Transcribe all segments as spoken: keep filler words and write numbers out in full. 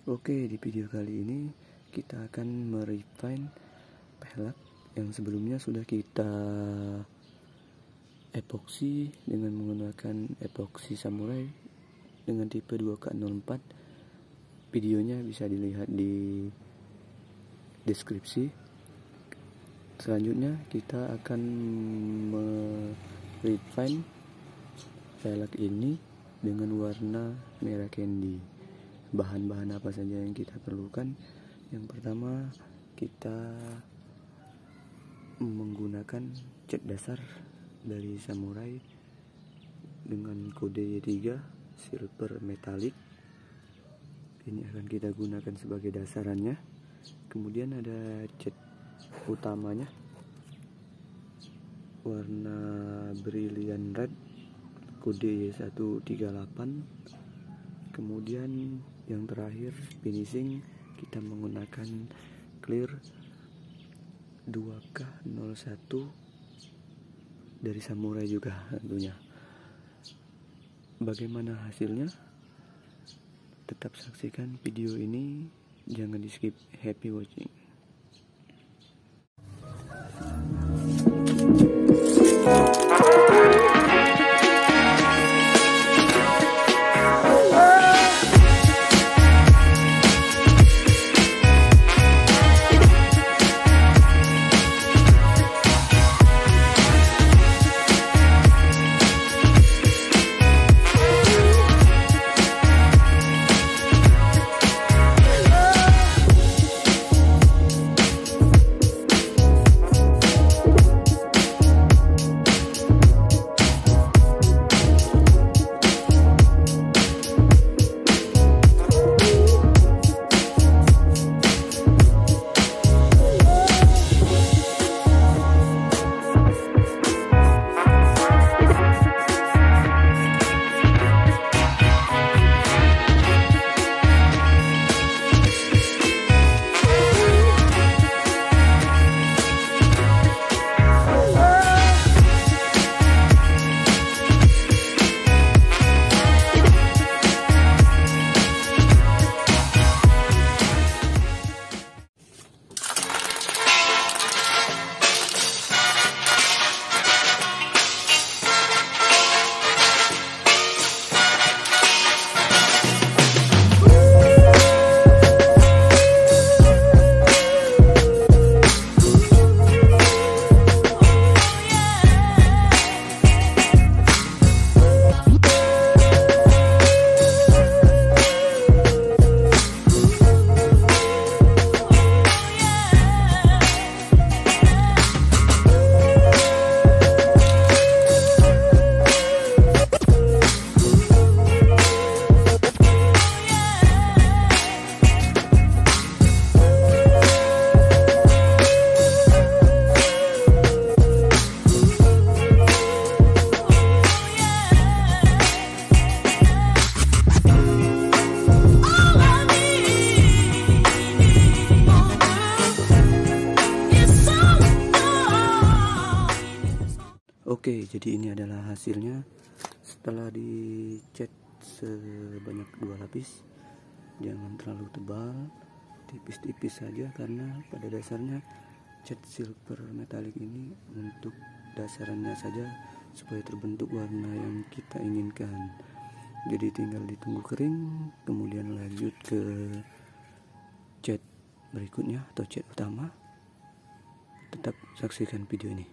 Oke, di video kali ini kita akan merefine pelek yang sebelumnya sudah kita epoksi dengan menggunakan epoksi samurai dengan tipe dua K nol empat. Videonya bisa dilihat di deskripsi. Selanjutnya kita akan merefine pelek ini dengan warna merah candy. Bahan-bahan apa saja yang kita perlukan? Yang pertama, kita menggunakan cat dasar dari samurai dengan kode Y tiga silver metallic. Ini akan kita gunakan sebagai dasarannya. Kemudian ada cat utamanya warna brilliant red kode Y seratus tiga puluh delapan. Kemudian yang terakhir finishing, kita menggunakan clear dua K nol satu dari samurai juga tentunya. Bagaimana hasilnya? Tetap saksikan video ini, jangan di skip. Happy watching. Oke, jadi ini adalah hasilnya setelah dicat sebanyak dua lapis. Jangan terlalu tebal, tipis-tipis saja, karena pada dasarnya cat silver metallic ini untuk dasarannya saja supaya terbentuk warna yang kita inginkan. Jadi tinggal ditunggu kering, kemudian lanjut ke cat berikutnya atau cat utama. Tetap saksikan video ini.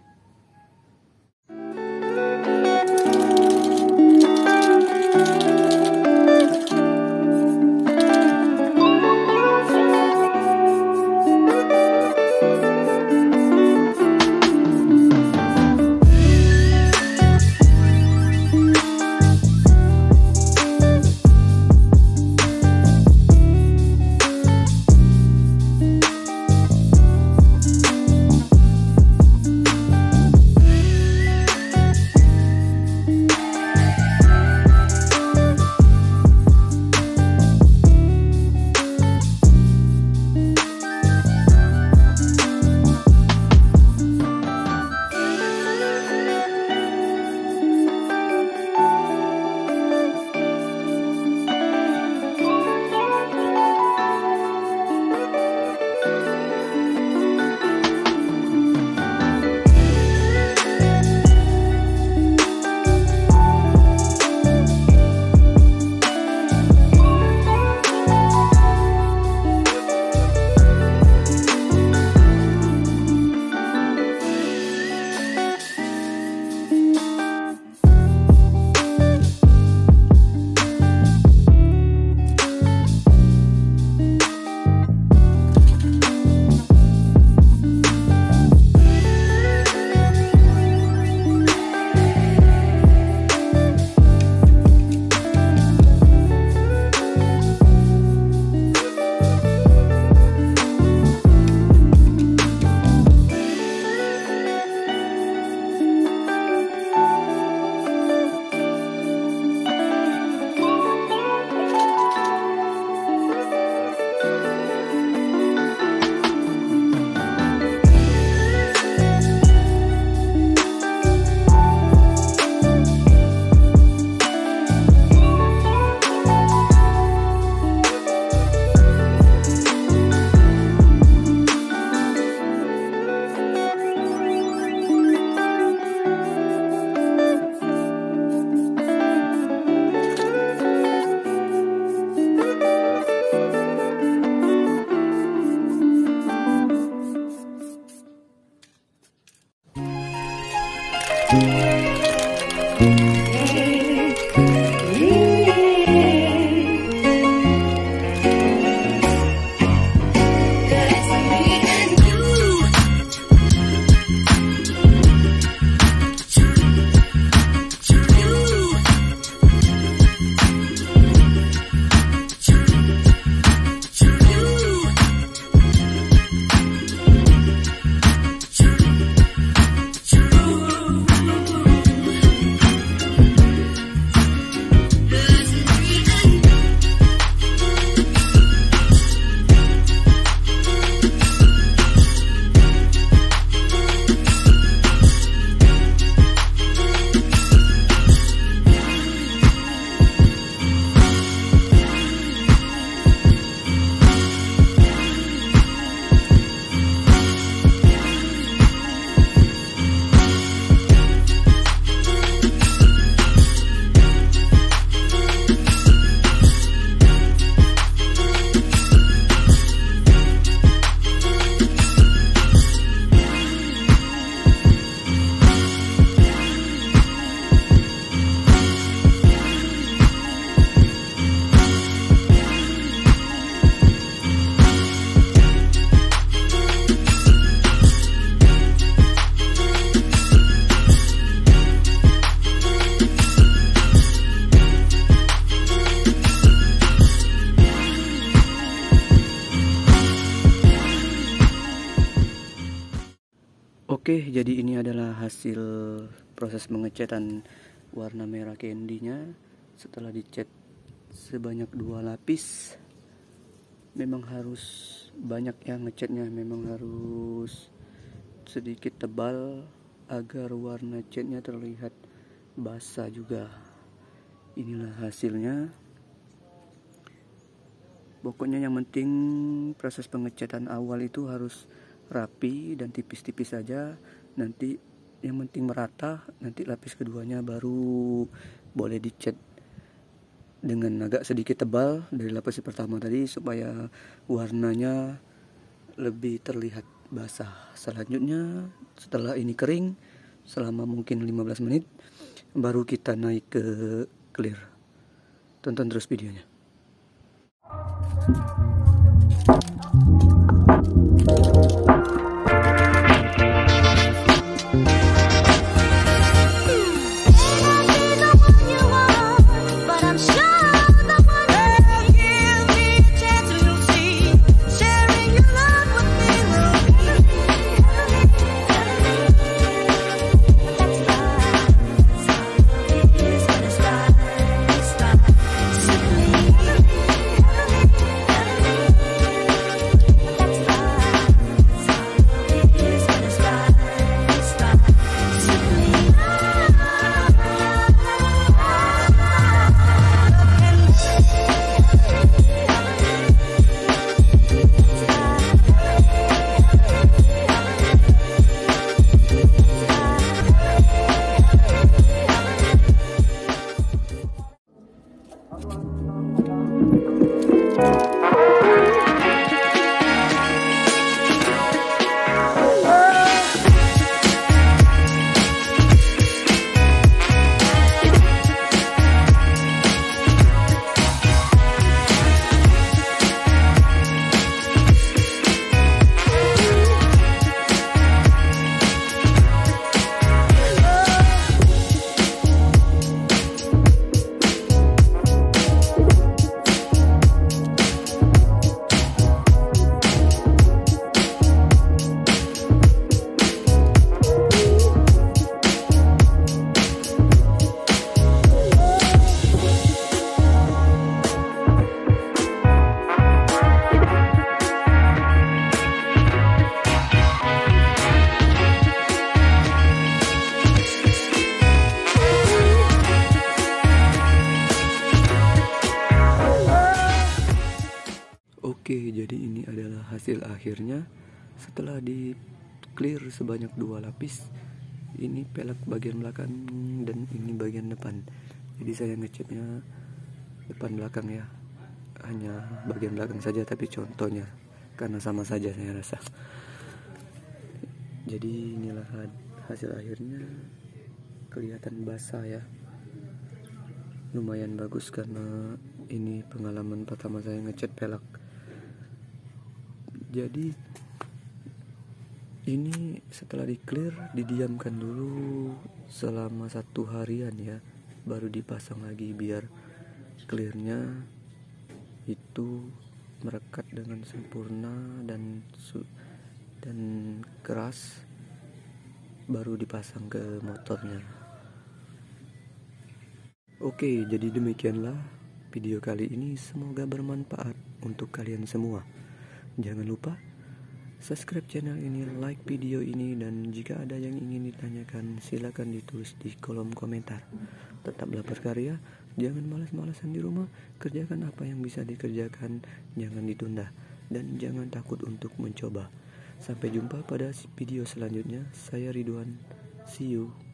Oke, jadi ini adalah hasil proses pengecatan warna merah candy-nya setelah dicat sebanyak dua lapis. Memang harus banyak yang ngecatnya, memang harus sedikit tebal agar warna catnya terlihat basah juga. Inilah hasilnya. Pokoknya yang penting proses pengecatan awal itu harus rapi dan tipis-tipis saja. Nanti yang penting merata, nanti lapis keduanya baru boleh dicat dengan agak sedikit tebal dari lapis pertama tadi supaya warnanya lebih terlihat basah. Selanjutnya setelah ini kering selama mungkin lima belas menit baru kita naik ke clear. Tonton terus videonya. Oke, jadi ini adalah hasil akhirnya setelah di clear sebanyak dua lapis. Ini pelek bagian belakang dan ini bagian depan. Jadi saya ngecatnya depan belakang ya, hanya bagian belakang saja, tapi contohnya karena sama saja saya rasa. Jadi inilah hasil akhirnya. kelihatan basah ya. Lumayan bagus karena ini pengalaman pertama saya ngecat pelek. Jadi ini setelah di clear didiamkan dulu selama satu harian ya, baru dipasang lagi biar clearnya itu merekat dengan sempurna dan su dan keras, baru dipasang ke motornya. Oke, jadi demikianlah video kali ini, semoga bermanfaat untuk kalian semua. Jangan lupa subscribe channel ini, like video ini, dan jika ada yang ingin ditanyakan silakan ditulis di kolom komentar. Tetaplah berkarya, jangan malas-malasan di rumah, kerjakan apa yang bisa dikerjakan, jangan ditunda, dan jangan takut untuk mencoba. Sampai jumpa pada video selanjutnya. Saya Ridwan, see you.